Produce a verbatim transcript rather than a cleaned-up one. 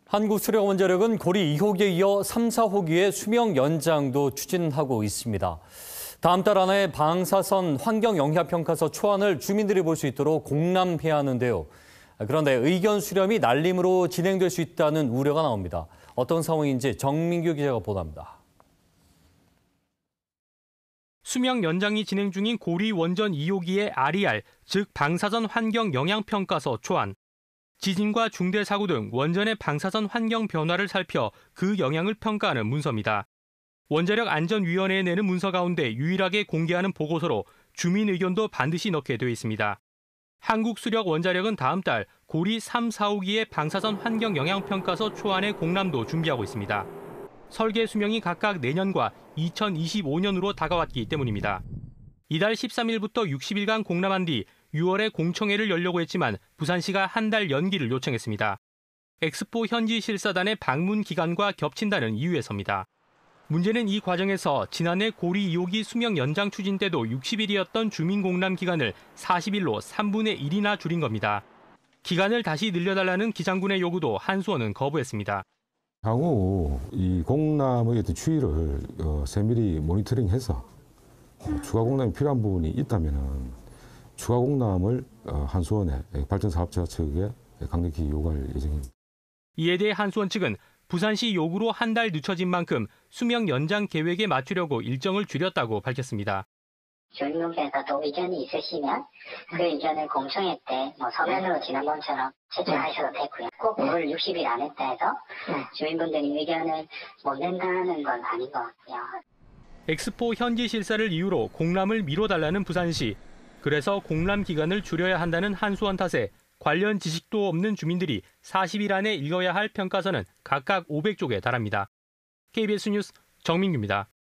한국수력원자력은 고리 이 호기에 이어 삼, 사 호기의 수명 연장도 추진하고 있습니다. 다음 달 안에 방사선 환경영향평가서 초안을 주민들이 볼 수 있도록 공람해야 하는데요. 그런데 의견 수렴이 날림으로 진행될 수 있다는 우려가 나옵니다. 어떤 상황인지 정민규 기자가 보도합니다. 수명 연장이 진행 중인 고리 원전 이 호기의 알이알, 즉 방사선 환경 영향평가서 초안. 지진과 중대 사고 등 원전의 방사선 환경 변화를 살펴 그 영향을 평가하는 문서입니다. 원자력 안전위원회에 내는 문서 가운데 유일하게 공개하는 보고서로 주민 의견도 반드시 넣게 되어 있습니다. 한국수력원자력은 다음 달 고리 삼, 사 호기의 방사선 환경 영향평가서 초안의 공람도 준비하고 있습니다. 설계 수명이 각각 내년과 이천이십오 년으로 다가왔기 때문입니다. 이달 십삼 일부터 육십 일간 공람한 뒤 유월에 공청회를 열려고 했지만 부산시가 한 달 연기를 요청했습니다. 엑스포 현지 실사단의 방문 기간과 겹친다는 이유에서입니다. 문제는 이 과정에서 지난해 고리 이 호기 수명 연장 추진 때도 육십 일이었던 주민 공람 기간을 사십 일로 삼분의 일이나 줄인 겁니다. 기간을 다시 늘려달라는 기장군의 요구도 한수원은 거부했습니다. 향후 이 공람의 어떤 추이를 어, 세밀히 모니터링해서 어, 추가 공람이 필요한 부분이 있다면 추가 공람을 어, 한수원의 발전사업자 측에 강력히 요구할 예정입니다. 이에 대해 한수원 측은 부산시 요구로 한 달 늦춰진 만큼 수명 연장 계획에 맞추려고 일정을 줄였다고 밝혔습니다. 주민분께서도 의견이 있으시면 그 의견을 공청회 때 뭐 서면으로 지난번처럼 제출하셔도 되고요. 꼭 올 육십 일 안에 해서 주민분들이 의견을 못 낸다는 건 아닌 것 같고요. 엑스포 현지 실사를 이유로 공람을 미뤄달라는 부산시. 그래서 공람 기간을 줄여야 한다는 한수원 탓에 관련 지식도 없는 주민들이 사십 일 안에 읽어야 할 평가서는 각각 오백 쪽에 달합니다. 케이비에스 뉴스 정민규입니다.